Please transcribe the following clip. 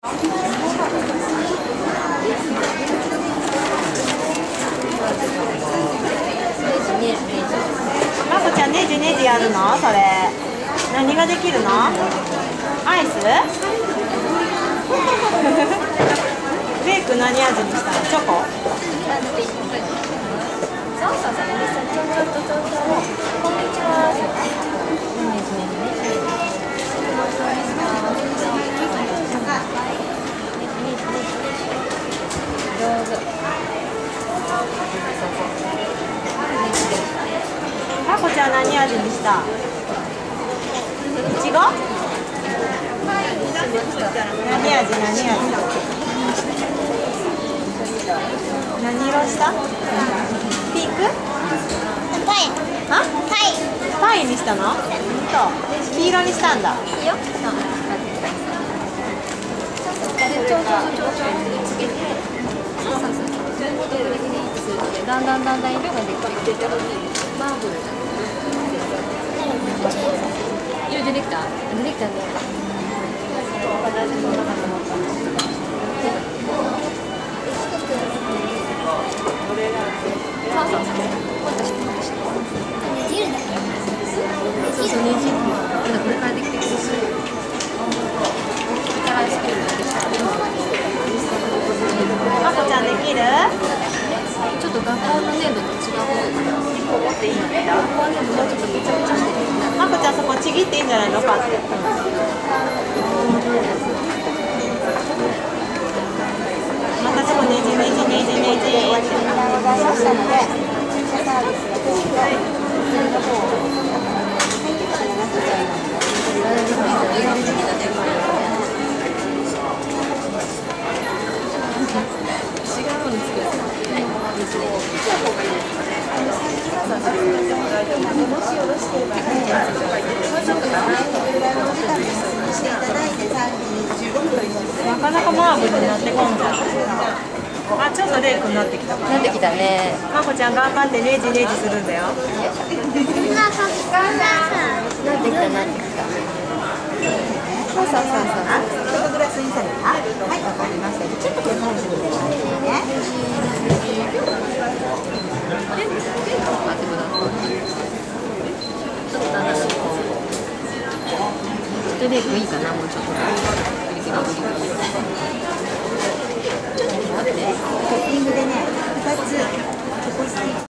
まこちゃんねじねじやるの？それ何ができるの？アイス？レイク何味にしたの？チョコ？ そうそうそう、こんにちは。上手。 まこちゃん何味にした？いちご？何味？何色した？ピンク？ パイ。 あ？パイにしたの？黄色にしたんだ。 いいよ。だんだん色ができてマーブル。色出てきた？出てきたね。 まこちゃんできる？ ちょっと学校の粘土と違う方が 1個持っていいの？ 学校の粘土もうちょっとぐちゃぐちゃしてる。 まこちゃんそこちぎっていいんじゃないのかって。またそこねじねじねじねじって。なかなかマーブルになってこんじゃん。あ、ちょっとレイクになってきた。 なってきたね。 まこちゃん頑張ってねじねじするんだよ。 なってきた。そうそうそうそう。 ちょっとグラスにされた。はい、わかりました。ちょっとこれ飲んでみてくださいね。 レイクいいかな、もうちょっと。ちょっと待って。 トッピングでね、2つチョコスティック。